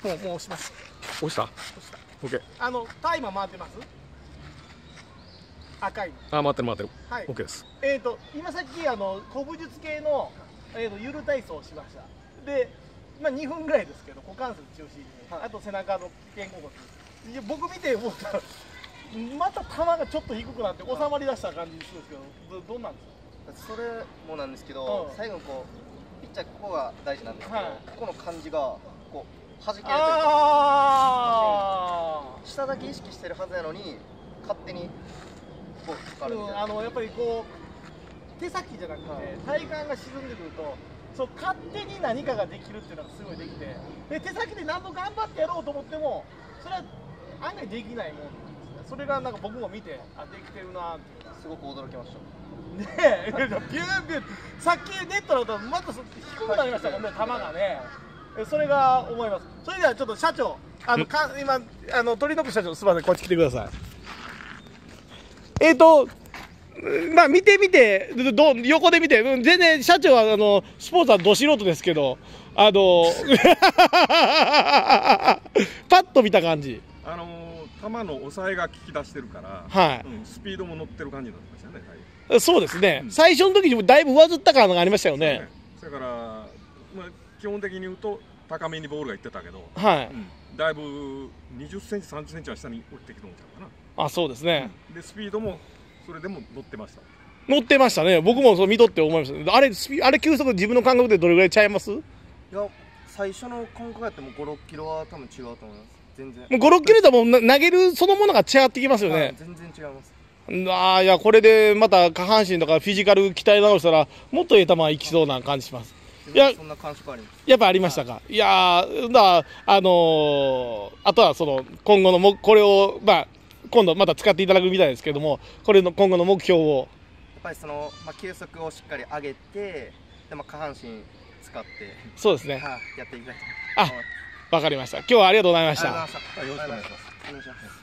もう押します。 押した？ 押した。 オッケー。 タイマー回ってます？赤い。 あ、回ってる回ってる。 はい。 オッケーです。 今さっき古武術系のゆる体操をしました。で、まあ2分ぐらいですけど、股関節中心に、あと背中の肩甲骨。いや僕見て思ったら、また球がちょっと低くなって収まりだした感じするんですけど、どうなんですか？ それもなんですけど、最後こうピッチャーここが大事なんですけど、ここの感じがこう弾けるというか、下だけ意識してるはずなのに勝手にこうかかるみたいな。 やっぱりこう手先じゃなくて体幹が沈んでくると、そう勝手に何かができるっていうのがすごいできて、で手先で何度頑張ってやろうと思ってもそれは案外できないもんなんですね。それがなんか僕も見て、できてるなってすごく驚きました。 ねえ、ビュービュー、さっきネットだとまた低くなりましたもんね、球がね。それが思います。それではちょっと社長、今鳥の子社長、すみません、こっち来てください。まあ見てみて、横で見て、全然社長はスポーツはど素人ですけど、パッと見た感じ。 球の抑えが効き出してるから、 はい、 スピードも乗ってる感じになってましたね。 はい、そうですね、最初の時にもだいぶ上ずった感がありましたよね。 それから、まあ、基本的に言うと高めにボールがいってたけど、 はい、 だいぶ20センチ、30センチは下に落ちてきてるんちゃうかな。 あ、そうですね。 で、スピードもそれでも乗ってました。 乗ってましたね。僕もそう見とって思いました。あれ球速自分の感覚でどれぐらいちゃいます？いや、最初の感覚やっても5、6キロは多分違うと思います。全然。 もう5、6キロでも投げるそのものが違ってきますよね。 全然違います。 いや、これでまた下半身とかフィジカル鍛え直したらもっといい球いきそうな感じします。 いや、そんな感触あります。 やっぱありましたか。いやあとはその今後のこれを今度また使っていただくみたいですけれども、これの今後の目標を。 やっぱり球速をしっかり上げて、で下半身使って、 そうですね。 やっていきたいと思います。 わかりました。今日はありがとうございました。 ありがとうございました。よろしくお願いします。お願いします。